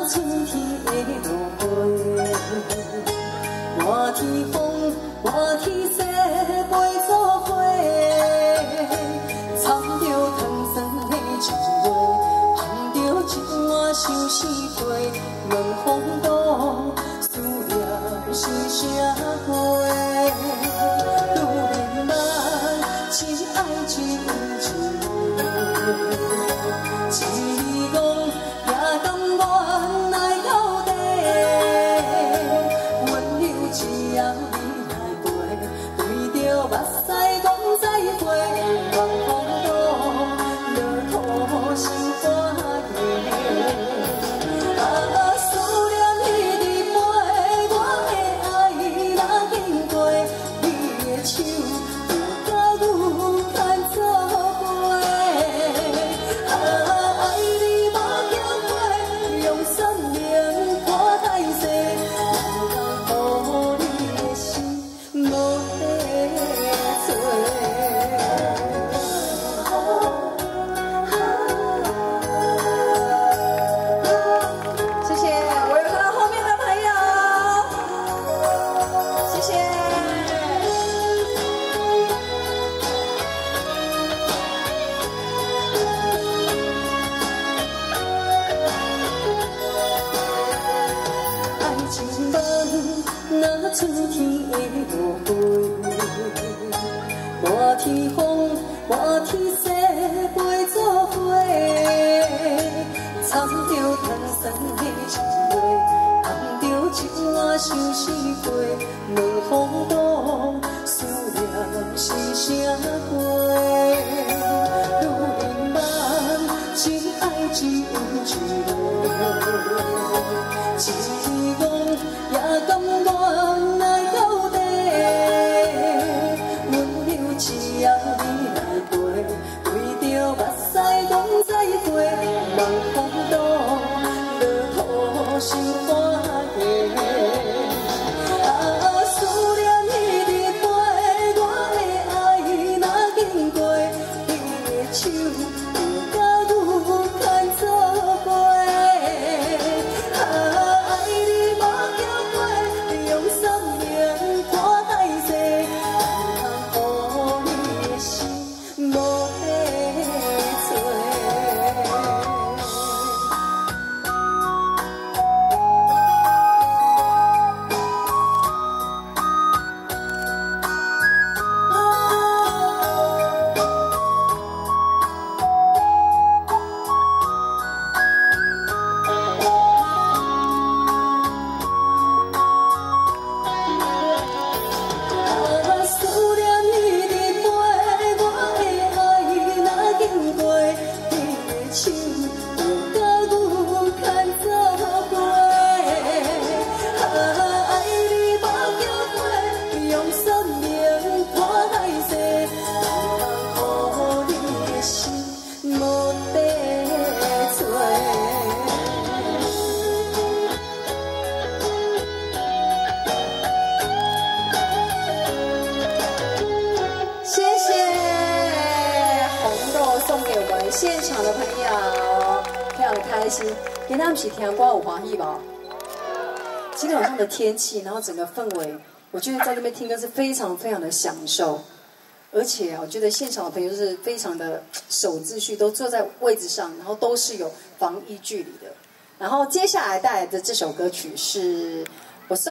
春天的落花，寒天风，寒天雪，陪做伙，参着糖酸的情话，捧着一碗相思杯，问风度，思念是啥货？愈迷茫，只爱一人一回。 一讲也甘愿来到底，温柔只要你来陪，对着目屎讲再会，望风度，落土心肝热。啊，思念彼日陪，我的爱若经过，你的手就甲阮牵做伙。 那春天的落花，寒天风，寒天雪，陪做伙，参着糖酸的情话，捧着一碗相思杯，问风度，思念是啥货？愈迷茫，只爱一人一回。 一讲也甘愿来到底，温柔只要你来陪，对着目屎讲再会，望风度，落土心肝热。啊，思念彼日陪，我的爱若经过，你的手就甲阮牵做伙。 现场的朋友非常的开心，今天不是听歌有欢喜吧？今天晚上的天气，然后整个氛围，我觉得在那边听歌是非常非常的享受，而且我觉得现场的朋友是非常的守秩序，都坐在位置上，然后都是有防疫距离的。然后接下来带来的这首歌曲是